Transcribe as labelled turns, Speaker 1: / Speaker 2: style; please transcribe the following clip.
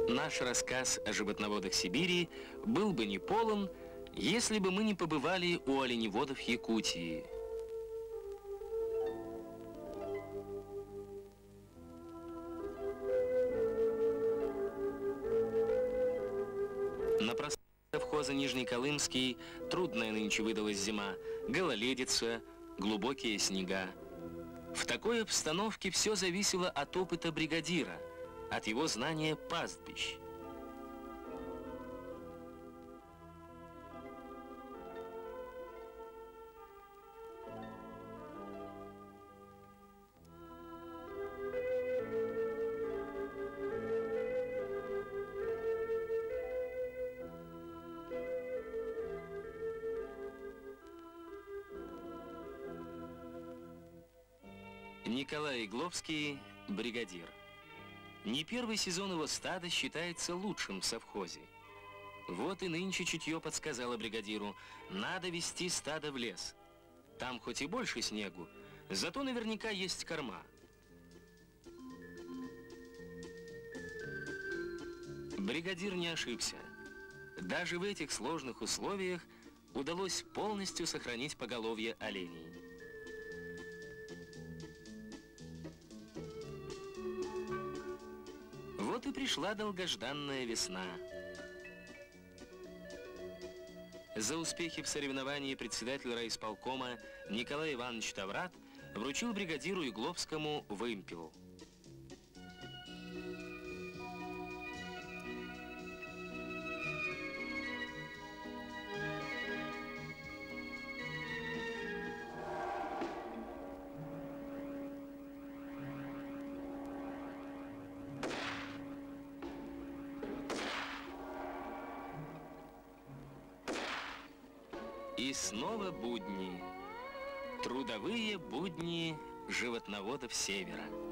Speaker 1: Наш рассказ о животноводах Сибири был бы не полон, если бы мы не побывали у оленеводов Якутии. На просторах совхоза Нижнеколымский трудная нынче выдалась зима, гололедица, глубокие снега. В такой обстановке все зависело от опыта бригадира, от его знания пастбищ. Николай Игловский, бригадир. Не первый сезон его стада считается лучшим в совхозе. Вот и нынче чутье подсказало бригадиру: надо вести стадо в лес. Там хоть и больше снегу, зато наверняка есть корма. Бригадир не ошибся. Даже в этих сложных условиях удалось полностью сохранить поголовье оленей. Вот и пришла долгожданная весна. За успехи в соревновании председатель райисполкома Николай Иванович Таврат вручил бригадиру Игловскому вымпел. И снова будни. Трудовые будни животноводов Севера.